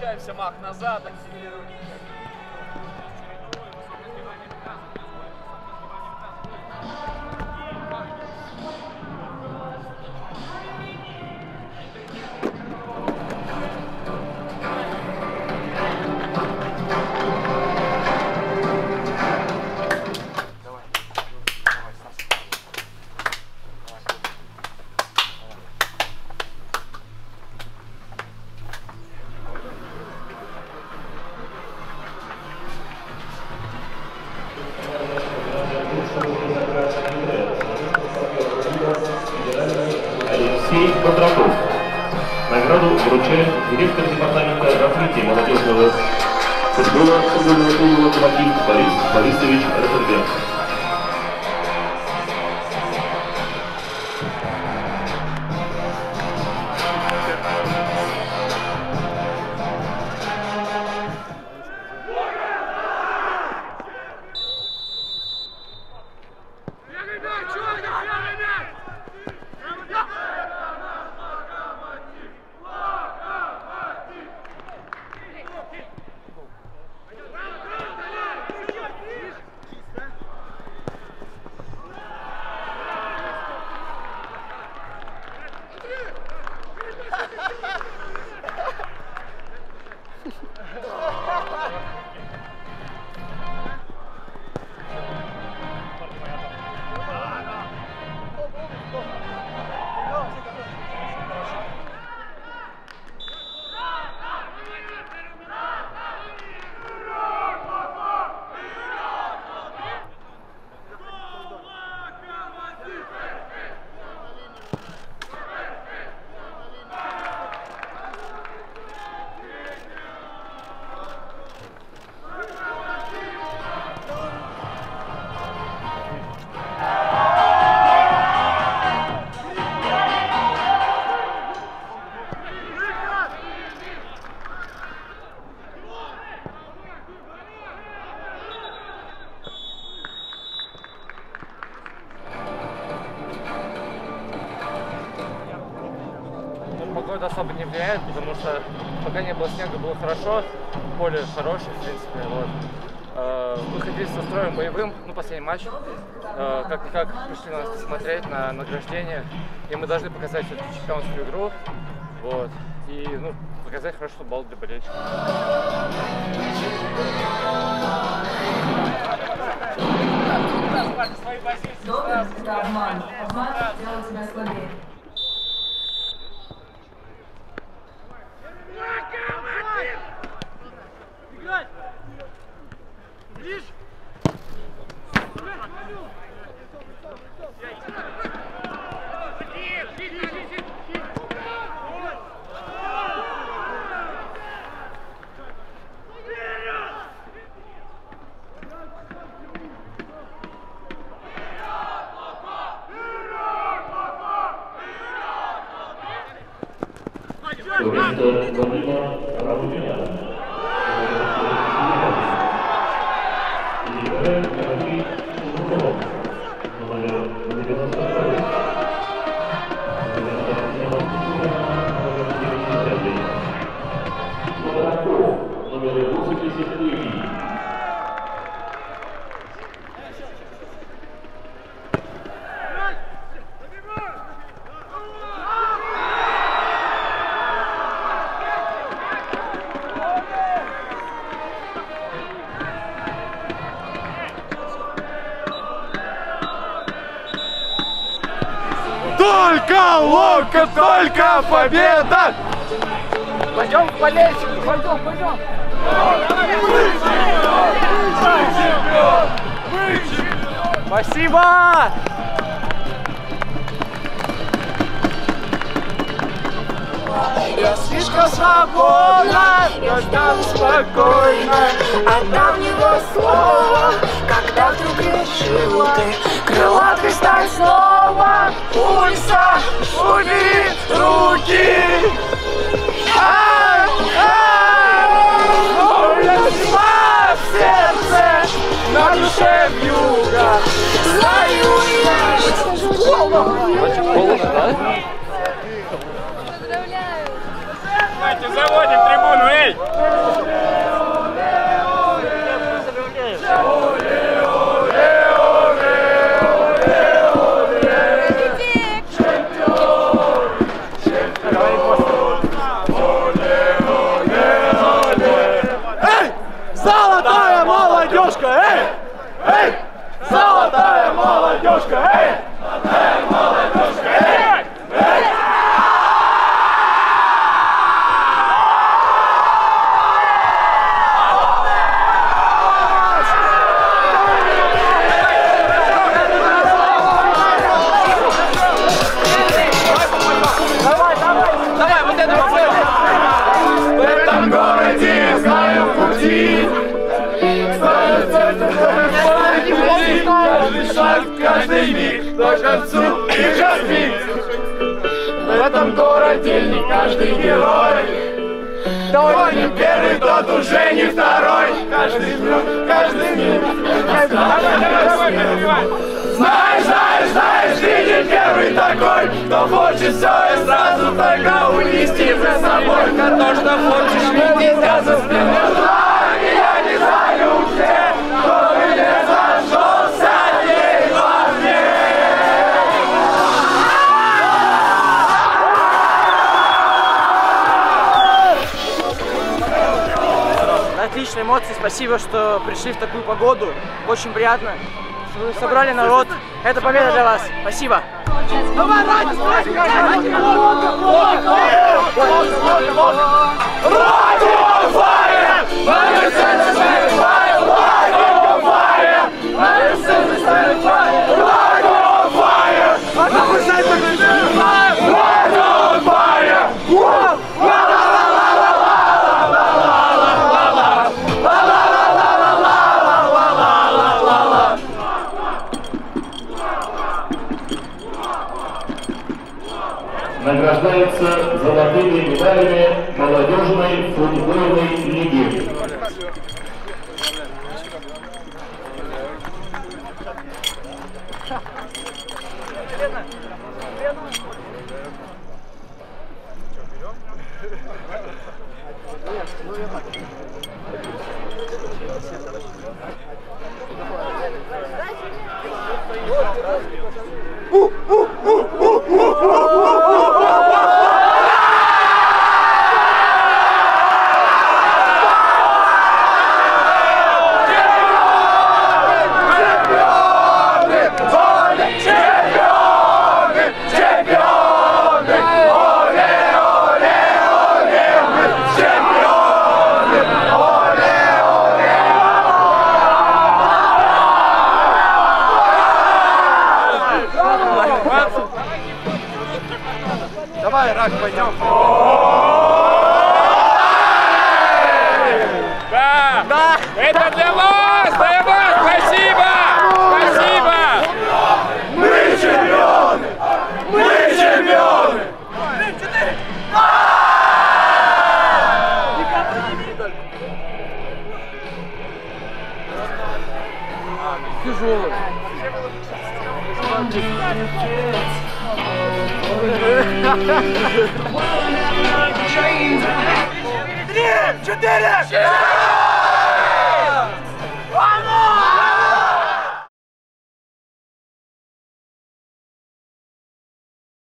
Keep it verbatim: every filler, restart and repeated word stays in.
Возвращаемся, мах, назад, акселерируем. Алексей Кондраков. Награду вручает директор департамента развития молодежного футбола футбольного клуба «Локомотив» Борис Борисович Ротенберг. Погода особо не влияет, потому что пока не было снега, было хорошо, поле хорошее, в принципе. Вот. Выходили со строем боевым, ну, последний матч. Как-никак пришли нас посмотреть на награждение, и мы должны показать все-таки чемпионскую игру, вот, и, ну, показать хороший футбол для болельщиков. Добрый, это обман. Обман сделал тебя слабее. Только лока, только победа! Пойдем в болельщик, пойдем, пойдем! Мы чемпион! Мы чемпион! Мы чемпион! Спасибо! Я слишком свободна, я стану спокойно, отдам его слово, когда вдруг решил ты крылатый стать снова. Пульса, убери руки! Тьма в сердце, на душе вьюга, знаю я, Очень холодно, да? Давайте заводим трибуну, эй! каждый миг до концу и жажды. В этом городе не каждый герой. Кто не первый, тот уже не второй. Каждый плюс, каждый минус. Знаешь, знаешь, знаешь, ты не первый такой, кто хочет все и сразу только унести за собой. То, что хочешь видеть, я за спиной. Я не знаю, где, кто меня зашелся, не важнее. Отличные эмоции, спасибо, что пришли в такую погоду. Очень приятно, что вы собрали народ. Это победа для вас. Спасибо. Награждается золотыми медалями молодежной футбольной лиги. Давай, Рак, пойдем. Да! Да! Это для вас! Для вас! Спасибо! Спасибо! Мы чемпионы! Мы чемпионы! Тяжелый. Три, четыре!